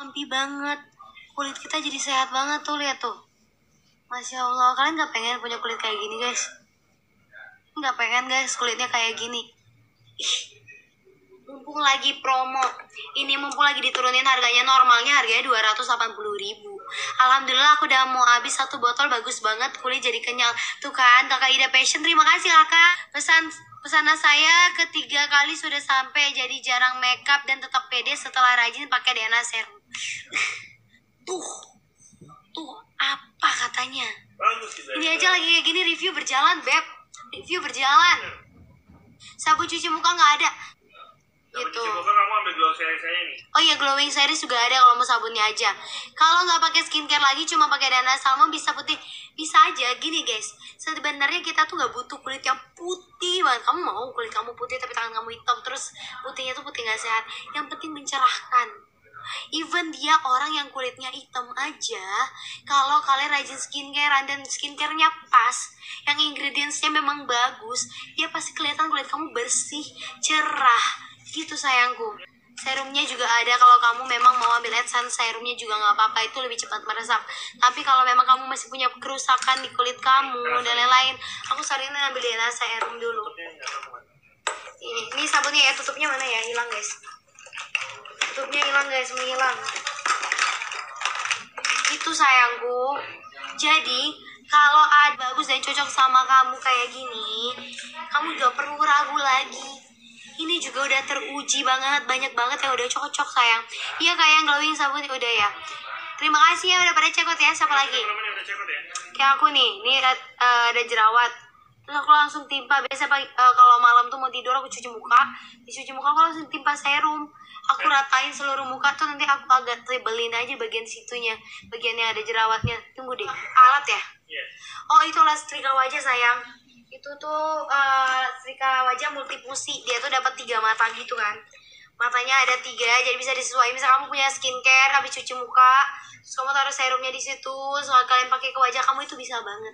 pumpy banget. Kulit kita jadi sehat banget tuh, lihat tuh. Masya Allah, kalian gak pengen punya kulit kayak gini guys? Gak pengen guys kulitnya kayak gini? Mumpung lagi promo, ini mumpung lagi diturunin harganya, normalnya harganya 280.000. Alhamdulillah aku udah mau habis satu botol, bagus banget, kulit jadi kenyal. Tuh kan, kakak Ida Passion, terima kasih kakak. Pesanan saya ketiga kali sudah sampai, jadi jarang makeup dan tetap pede setelah rajin pakai DNA Serum. Tuh apa katanya? Ini aja lagi kayak gini, review berjalan beb, review berjalan. Sabun cuci muka nggak ada. Gitu. Kamu ambil glowing series saya nih. Oh iya, glowing series juga ada kalau mau sabunnya aja. Kalau nggak pakai skincare lagi, cuma pakai DNA Salmon bisa putih, bisa aja. Gini guys, sebenarnya kita tuh nggak butuh kulit yang putih banget. Kamu mau kulit kamu putih tapi tangan kamu hitam, terus putihnya tuh putih nggak sehat. Yang penting mencerahkan. Even dia orang yang kulitnya hitam aja, kalau kalian rajin skincare dan skincarenya pas, yang ingredientsnya memang bagus, dia pasti kelihatan kulit kamu bersih, cerah. Gitu sayangku. Serumnya juga ada, kalau kamu memang mau ambil essence serumnya juga nggak apa-apa, itu lebih cepat meresap. Tapi kalau memang kamu masih punya kerusakan di kulit kamu dan lain-lain, aku saranin ambil DNA serum dulu. Ini sabunnya ya, tutupnya mana ya, hilang guys. Tutupnya hilang guys, menghilang. Itu sayangku. Jadi kalau ada bagus dan cocok sama kamu kayak gini, kamu gak perlu ragu lagi. Ini juga udah teruji banget, banyak banget yang udah cocok sayang. Iya kayak yang glowing sabun udah ya. Terima kasih ya udah pada cekot ya. Siapa lagi? Kayak aku nih, ini ada jerawat. Terus aku langsung timpa. Biasa kalau malam tuh mau tidur aku cuci muka. Dicuci muka aku langsung timpa serum. Aku ratain seluruh muka tuh, nanti aku agak tebelin aja bagian situnya, bagian yang ada jerawatnya. Tunggu deh, alat ya? Oh itu alat setrika wajah sayang. Itu tuh setrika wajah multifungsi, dia tuh dapat 3 mata gitu kan, matanya ada 3, jadi bisa disesuaikan. Misal kamu punya skincare habis cuci muka, terus kamu taruh serumnya di situ, soal kalian pakai ke wajah kamu, itu bisa banget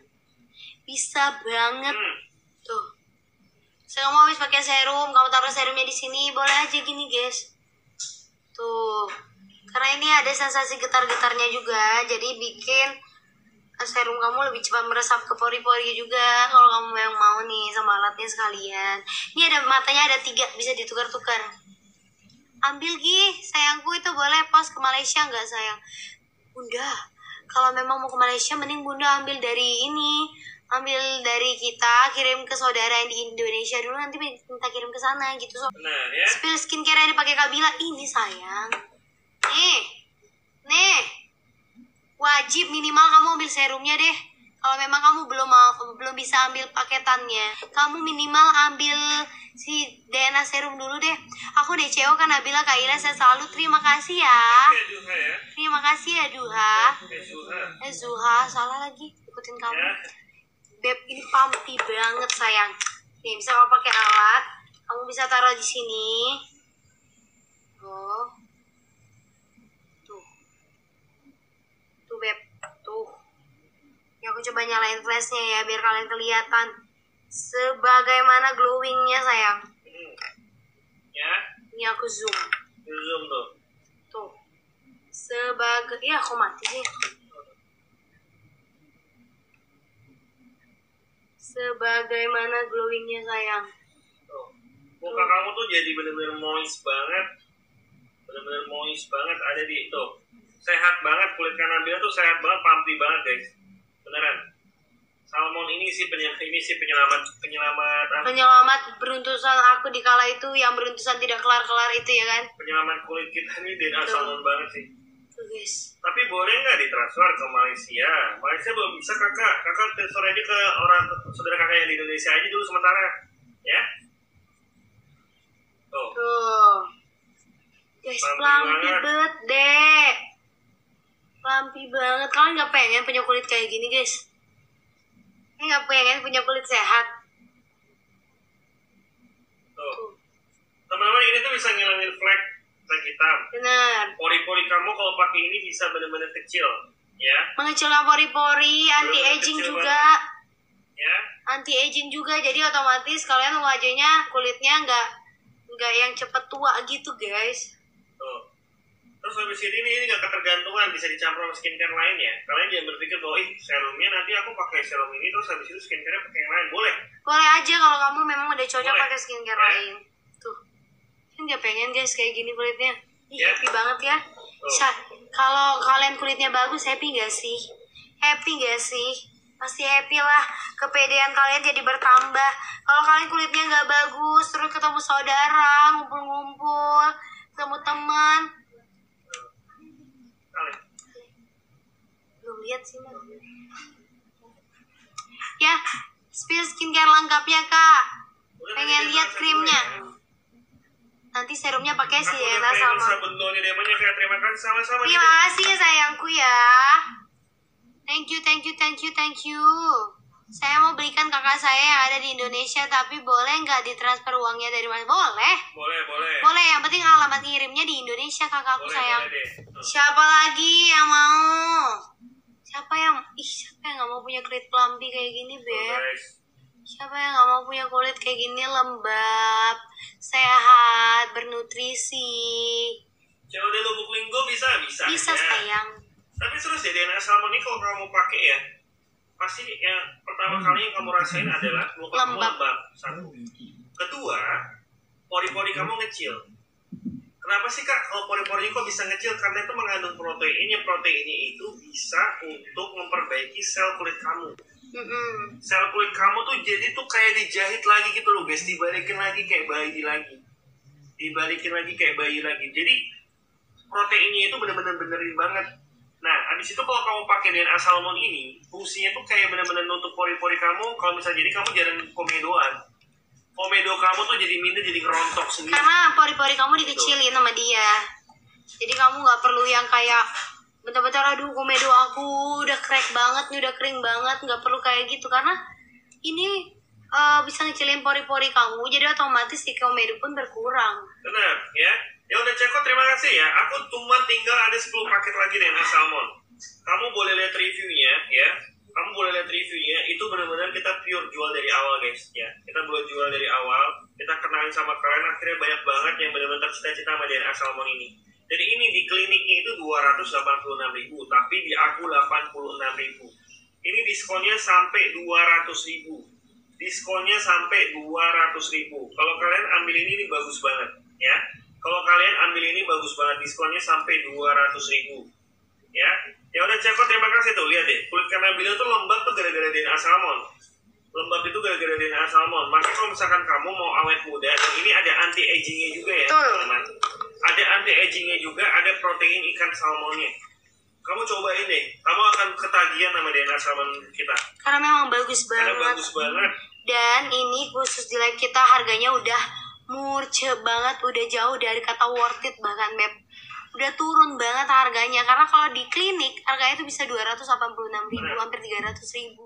tuh. So, kamu habis pakai serum, kamu taruh serumnya di sini, boleh aja gini guys tuh, karena ini ada sensasi getar-getarnya juga, jadi bikin serum kamu lebih cepat meresap ke pori-pori juga. Kalau kamu yang mau nih sama alatnya sekalian. Ini ada matanya ada 3, bisa ditukar-tukar. Ambil Gi, sayangku, itu boleh pas ke Malaysia nggak sayang? Bunda, kalau memang mau ke Malaysia mending Bunda ambil dari ini, ambil dari kita, kirim ke saudara yang di Indonesia dulu, nanti minta kirim ke sana gitu. So, benar ya? Spill skincare yang dipakai Kabila ini sayang. Nih. Wajib minimal kamu ambil serumnya deh. Kalau memang kamu belum bisa ambil paketannya, kamu minimal ambil si DNA serum dulu deh. Aku DCO kan Nabila Kaila, saya selalu terima kasih ya. Terima kasih ya Duha. Zuha, salah lagi ikutin kamu. Beb, ini pumpy banget sayang. Nih, bisa kamu pakai alat, kamu bisa taruh di sini. Oh. Tuh beb, tuh. Ya aku coba nyalain flashnya ya biar kalian kelihatan sebagaimana glowingnya sayang. Ya. Ini aku zoom. Zoom tuh. Tuh. Ya aku mati sih. Sebagaimana glowingnya sayang. Tuh. Muka kamu tuh jadi bener-bener moist banget. Bener-bener moist banget, ada di itu. Sehat banget, kulit Nabila tuh sehat banget, pumpy banget guys, beneran. Salmon ini sih penyelamat beruntusan aku di kala itu, yang beruntusan tidak kelar-kelar itu ya kan. Penyelamat kulit kita ini DNA salmon banget sih. Tuh guys. Tapi boleh nggak ditransfer ke Malaysia? Malaysia belum bisa kakak transfer aja ke orang saudara kakak yang di Indonesia aja dulu sementara, ya. Tuh. Guys, pumpy banget deh. Pumpy banget. Kalian gak pengen punya kulit kayak gini guys? Kalian gak pengen punya kulit sehat? Tuh. Teman-teman, ini tuh bisa ngilangin flek hitam. Benar. Pori-pori kamu kalau pakai ini bisa benar-benar kecil, ya. Mengecilkan pori-pori, anti-aging juga. Ya. Anti-aging juga, jadi otomatis kalian wajahnya, kulitnya nggak yang cepet tua gitu guys. Tuh. Terus habis ini nggak ketergantungan, bisa dicampur sama skincare lainnya. Kalian jangan berpikir bahwa serumnya nanti aku pakai serum ini terus habis itu skincare pakai yang lain. Boleh aja kalau kamu memang udah cocok Boleh. pakai skincare Ya. lain. Tuh, kan dia pengen guys kayak gini kulitnya. Ih, Ya. happy banget ya. Tuh. Kalau kalian kulitnya bagus, happy gak sih? Happy gak sih? Pasti happy lah. Kepedean kalian jadi bertambah. Kalau kalian kulitnya nggak bagus, terus ketemu saudara, ngumpul-ngumpul, ketemu teman, Kalian. belum lihat sih Mas. Ya, spill skincare lengkapnya kak. Udah, Pengen tadi lihat dia krimnya. bahasa dulu Nanti serumnya pakai ya. Aku Sienna udah pengen sama. sabun nolnya dia banyak ya. Terima kasih sama-sama. Terima Dede. kasih ya sayangku ya. Thank you. Saya mau belikan kakak saya yang ada di Indonesia, tapi boleh nggak ditransfer uangnya dari mana? Boleh. Boleh. Yang penting alamat ngirimnya di Indonesia kakakku Boleh, sayang. boleh deh. Tuh. Siapa lagi yang mau? Siapa yang nggak mau punya kulit plumpy kayak gini, Tuh, Beb? guys. Siapa yang nggak mau punya kulit kayak gini lembab, sehat, bernutrisi? Coba deh lubuk linggo bisa Bisa aja. sayang. Tapi terus ya DNA salmon ini kalau kamu pakai ya, pasti yang pertama kali yang kamu rasain adalah muka kamu Lembab. lembab. Satu. Kedua, pori-pori kamu ngecil. Kenapa sih kak kalau pori-porinya kok bisa ngecil? Karena itu mengandung proteinnya. Proteinnya itu bisa untuk memperbaiki sel kulit kamu. Sel kulit kamu tuh jadi tuh kayak dijahit lagi gitu loh guys. Dibalikin lagi kayak bayi lagi. Jadi proteinnya itu bener-bener benerin banget. Nah, abis itu kalau kamu pakai DNA salmon ini, fungsinya tuh kayak bener-bener nutup pori-pori kamu. Kalau misalnya jadi kamu jarang komedoan. Komedo kamu tuh jadi minder, jadi ngerontok sendiri. Karena pori-pori kamu dikecilin sama dia. Jadi kamu nggak perlu yang kayak bentar-bentar aduh komedo aku udah crack banget nih, udah kering banget, nggak perlu kayak gitu karena ini bisa ngecilin pori-pori kamu, jadi otomatis si komedo pun berkurang. Benar, ya. Ya udah Ceko, terima kasih ya. Aku cuma tinggal ada 10 paket lagi DNA salmon. Kamu boleh lihat reviewnya ya. Itu benar-benar kita pure jual dari awal guys ya. Kita boleh jual dari awal. Kita kenalin sama kalian, akhirnya banyak banget yang benar-benar cita-cita sama DNA salmon ini. Jadi ini di kliniknya itu 286.000, tapi di aku 86.000. Ini diskonnya sampai 200.000. Kalau kalian ambil ini bagus banget ya. Diskonnya sampai 200.000 ya. Ya udah Ceko, terima kasih tuh. Lihat deh, kulit Nabila tuh lembab tuh gara-gara DNA salmon. Makanya kalau misalkan kamu mau awet muda, dan ini ada anti agingnya juga ya teman-teman. Ada anti agingnya juga, ada protein ikan salmonnya. Kamu cobain deh, kamu akan ketagihan sama DNA salmon kita. Karena memang bagus banget. Dan ini khusus di live kita harganya udah murce banget, udah jauh dari kata worth it bahkan Beb. Udah turun banget harganya karena kalau di klinik harganya itu bisa 286.000 hampir 300.000.